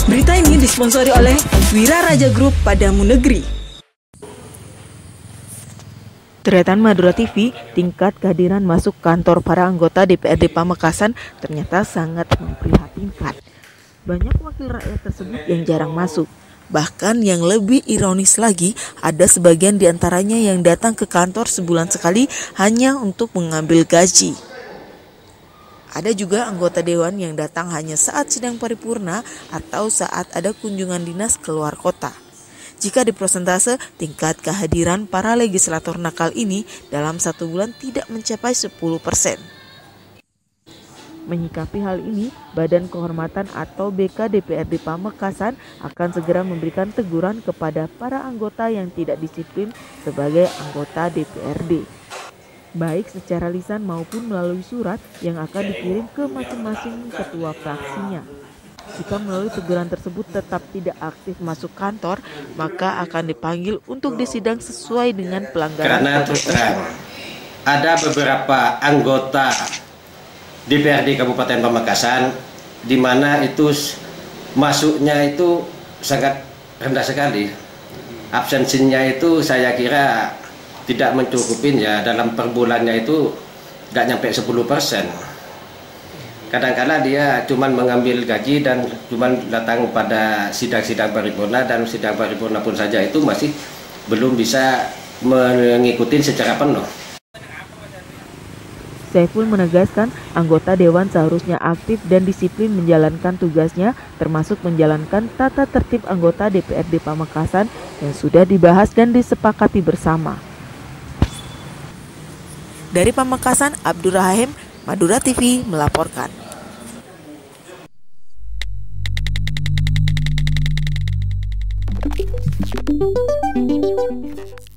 Berita ini disponsori oleh Wira Raja Group Padamu Negeri. Deretan Madura TV, tingkat kehadiran masuk kantor para anggota DPRD Pamekasan ternyata sangat memprihatinkan. Banyak wakil rakyat tersebut yang jarang masuk. Bahkan yang lebih ironis lagi, ada sebagian di antaranya yang datang ke kantor sebulan sekali hanya untuk mengambil gaji. Ada juga anggota dewan yang datang hanya saat sidang paripurna atau saat ada kunjungan dinas keluar kota. Jika diprosentase, tingkat kehadiran para legislator nakal ini dalam 1 bulan tidak mencapai 10%. Menyikapi hal ini, Badan Kehormatan atau BK DPRD Pamekasan akan segera memberikan teguran kepada para anggota yang tidak disiplin sebagai anggota DPRD, baik secara lisan maupun melalui surat yang akan dikirim ke masing-masing ketua fraksinya. Jika melalui teguran tersebut tetap tidak aktif masuk kantor, maka akan dipanggil untuk disidang sesuai dengan pelanggaran. Karena terus terang, ada beberapa anggota DPRD Kabupaten Pamekasan di mana itu masuknya itu sangat rendah sekali. Absensinya itu saya kira tidak mencukupin ya, dalam per bulannya itu nggak nyampe 10%. Kadang-kadang dia cuma mengambil gaji dan cuma datang pada sidang-sidang paripurna, dan sidang paripurna pun saja itu masih belum bisa mengikuti secara penuh. Saiful menegaskan anggota dewan seharusnya aktif dan disiplin menjalankan tugasnya, termasuk menjalankan tata tertib anggota DPRD Pamekasan yang sudah dibahas dan disepakati bersama. Dari Pamekasan, Abdurrahim, Madura TV melaporkan.